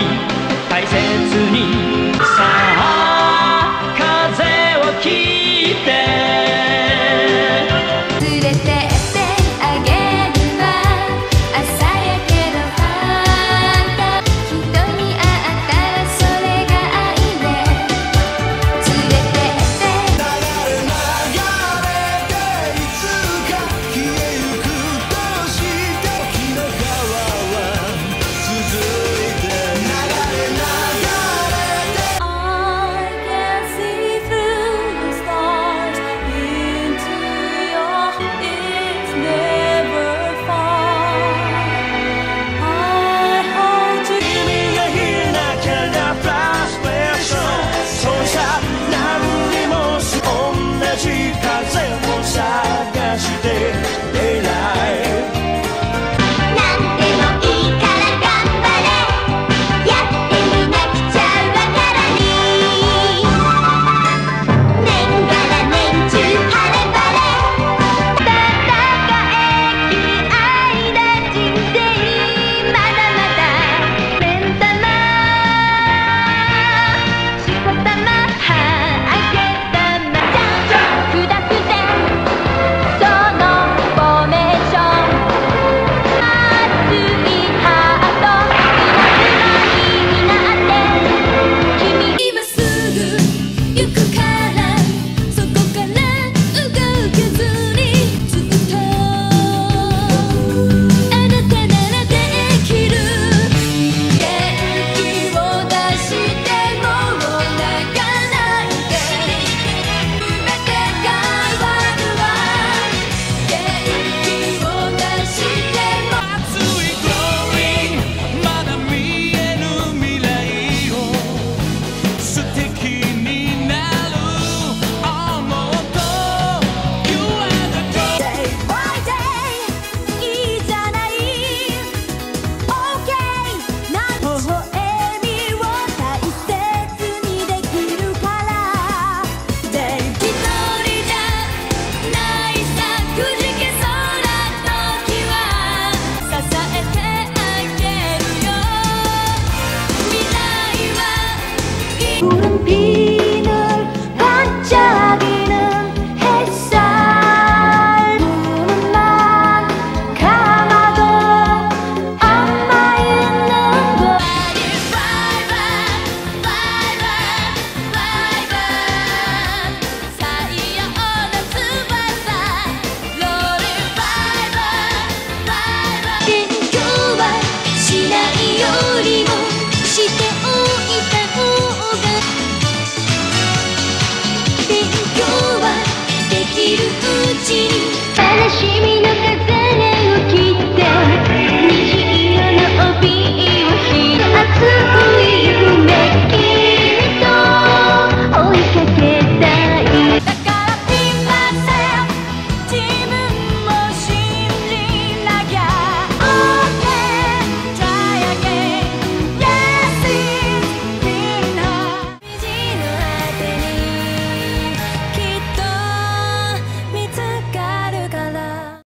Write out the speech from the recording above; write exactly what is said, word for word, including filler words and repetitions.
大切にさあ風を切って連れてってあげるわ朝焼けのファンタ人に会ったらそれが愛で連れてって流れ流れていつか消えゆくとして時の川は続いて流れ流れて I can see through the stars into your it's never far I hold you 君がいなきゃなフラストレーションそうさ何にもす同じ風を探して出ないなんでもいいから頑張れやってみなくちゃわからに年がら年中晴れ晴れ戦えき愛だ人生まだまだ目ん玉しこたまあげたまじゃんくだくてそのフォーメーション熱いハート稲妻になって君今すぐ行くからそこから動けずにずっとあなたならできる元気を出しても泣かないで全て変わるわ元気を出しても熱い Glowing まだ見えぬ未来を素敵になる思うと You are the goal Day by day いいじゃない OK な微笑みを大切にできるからDay 一人じゃないさくじけそうな時は支えてあげるよ未来はいい